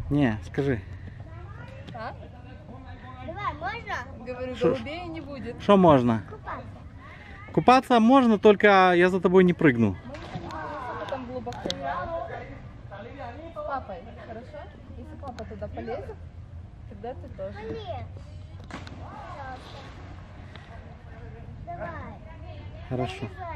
Не, скажи. А? Давай, можно? Говорю, Шо- голубей не будет. Что можно? Купаться. Купаться можно, только я за тобой не прыгну. Насколько там глубоко. С папой, хорошо? Если папа туда полезет, тогда ты тоже. Нет. Пожалуйста. Давай. Хорошо. Залезай.